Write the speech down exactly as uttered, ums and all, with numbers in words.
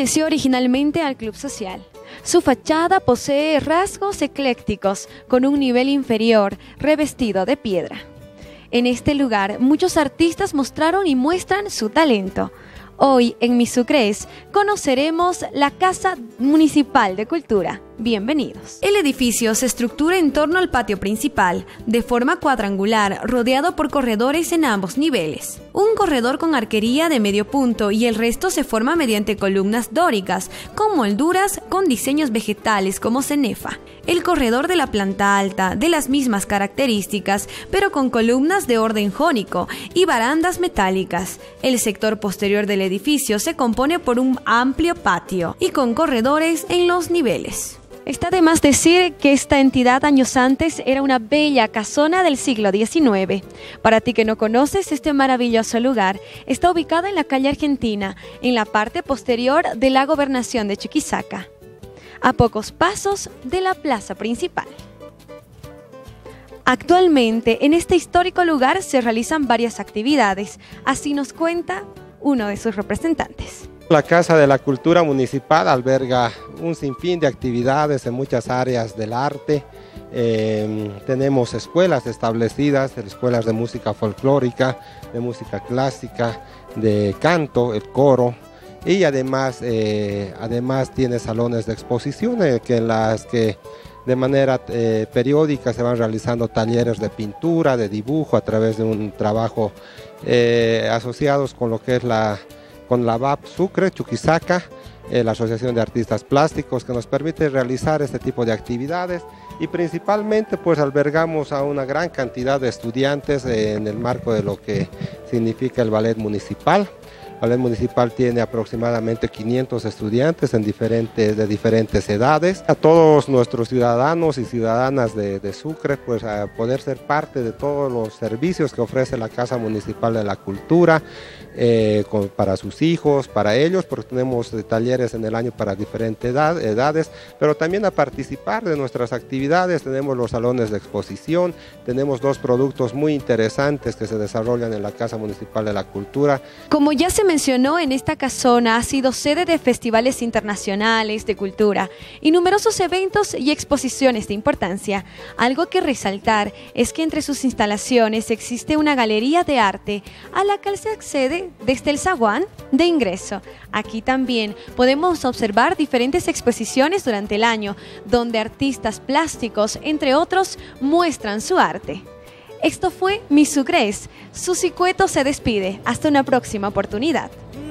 Perteneció originalmente al Club Social. Su fachada posee rasgos eclécticos con un nivel inferior revestido de piedra. En este lugar muchos artistas mostraron y muestran su talento. Hoy en Misucres conoceremos la Casa Municipal de Cultura. Bienvenidos. El edificio se estructura en torno al patio principal, de forma cuadrangular, rodeado por corredores en ambos niveles. Un corredor con arquería de medio punto y el resto se forma mediante columnas dóricas, con molduras con diseños vegetales como cenefa. El corredor de la planta alta, de las mismas características, pero con columnas de orden jónico y barandas metálicas. El sector posterior del edificio se compone por un amplio patio y con corredores en los niveles. Está de más decir que esta entidad años antes era una bella casona del siglo diecinueve. Para ti que no conoces este maravilloso lugar, está ubicada en la calle Argentina, en la parte posterior de la gobernación de Chuquisaca, a pocos pasos de la plaza principal. Actualmente, en este histórico lugar se realizan varias actividades, así nos cuenta uno de sus representantes. La Casa de la Cultura Municipal alberga un sinfín de actividades en muchas áreas del arte. Eh, tenemos escuelas establecidas, escuelas de música folclórica, de música clásica, de canto, el coro, y además, eh, además tiene salones de exposiciones que en las que de manera eh, periódica se van realizando talleres de pintura, de dibujo, a través de un trabajo eh, asociados con lo que es la con la V A P Sucre, Chuquisaca, eh, la Asociación de Artistas Plásticos, que nos permite realizar este tipo de actividades, y principalmente pues albergamos a una gran cantidad de estudiantes eh, en el marco de lo que significa el ballet municipal. El ballet municipal tiene aproximadamente quinientos estudiantes en diferentes, de diferentes edades. A todos nuestros ciudadanos y ciudadanas de, de Sucre, pues a poder ser parte de todos los servicios que ofrece la Casa Municipal de la Cultura, eh, con, para sus hijos, para ellos, porque tenemos eh, talleres en el año para diferentes edad, edades, pero también a participar de nuestras actividades. Tenemos los salones de exposición, tenemos dos productos muy interesantes que se desarrollan en la Casa Municipal de la Cultura. Como ya se mencionó, en esta casona ha sido sede de festivales internacionales de cultura y numerosos eventos y exposiciones de importancia. Algo que resaltar es que entre sus instalaciones existe una galería de arte a la que se accede desde el zaguán de ingreso. Aquí también podemos observar diferentes exposiciones durante el año, donde artistas plásticos, entre otros, muestran su arte. Esto fue Misucres. Susi Cueto se despide. Hasta una próxima oportunidad.